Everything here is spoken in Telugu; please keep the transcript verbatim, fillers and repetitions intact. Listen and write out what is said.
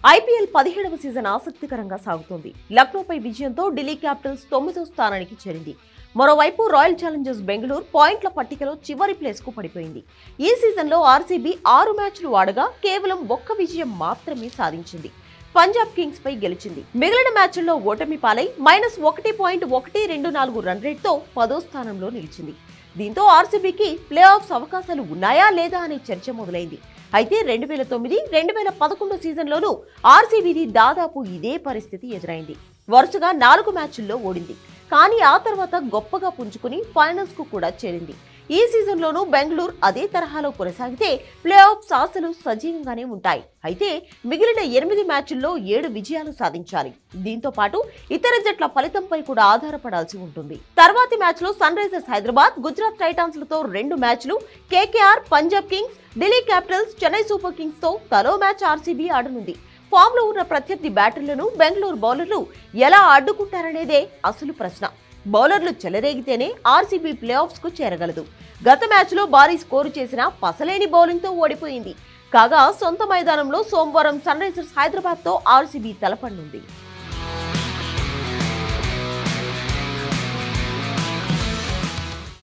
ఐపీఎల్ పదిహేడవ సీజన్ ఆసక్తికరంగా సాగుతోంది. లక్నోపై విజయంతో ఢిల్లీ క్యాపిటల్స్ తొమ్మిదో స్థానానికి చేరింది. మరోవైపు రాయల్ ఛాలెంజర్స్ బెంగళూరు పాయింట్ల పట్టికలో చివరి ప్లేస్ కు పడిపోయింది. ఈ సీజన్లో ఆర్సీబీ ఆరు మ్యాచ్లు ఆడగా కేవలం ఒక్క విజయం మాత్రమే సాధించింది. పంజాబ్ కింగ్స్ పై గెలిచింది. మిగిలిన మ్యాచ్ల్లో ఓటమి పాలై మైనస్ ఒకటి పాయింట్ ఒకటి రెండు నాలుగు రన్ రేట్తో పదో స్థానంలో నిలిచింది. దీంతో ఆర్సీబీకి ప్లే ఆఫ్స్ అవకాశాలు ఉన్నాయా లేదా అనే చర్చ మొదలైంది. అయితే రెండు వేల తొమ్మిది రెండు వేల పదకొండు సీజన్లోనూ ఆర్సీబీది దాదాపు ఇదే పరిస్థితి ఎదురైంది. వరుసగా నాలుగు మ్యాచ్ల్లో ఓడింది. కానీ ఆ తర్వాత గొప్పగా పుంజుకుని ఫైనల్స్ కు కూడా చేరింది. ఈ సీజన్లోనూ బెంగళూరు అదే తరహాలో కొనసాగితే ప్లే ఆఫ్స్ ఆశలు సజీవంగానే ఉంటాయి. అయితే మిగిలిన ఎనిమిది మ్యాచ్ల్లో ఏడు విజయాలు సాధించాలి. దీంతో పాటు ఇతర జట్ల ఫలితంపై కూడా ఆధారపడాల్సి ఉంటుంది. తర్వాతి మ్యాచ్లో sunrisers Hyderabad, Gujarat titans లతో రెండు మ్యాచ్లు, KKR, Punjab kings, Delhi capitals, Chennai super kings తో తలో మ్యాచ్ ఆర్సీబీ ఆడనుంది. ఫామ్ లో ఉన్న ప్రత్యర్థి బ్యాటర్లను బెంగళూరు బౌలర్లు ఎలా అడ్డుకుంటారనేదే అసలు ప్రశ్న. బౌలర్లు చెలరేగితేనే ఆర్సీబీ ప్లే ఆఫ్స్ కు చేరగలదు. గత మ్యాచ్ లో భారీ స్కోరు చేసిన పసలేని బౌలింగ్ తో ఓడిపోయింది. కాగా సొంత మైదానంలో సోమవారం సన్ రైజర్స్ హైదరాబాద్ తో ఆర్సీబీ తలపడనుంది.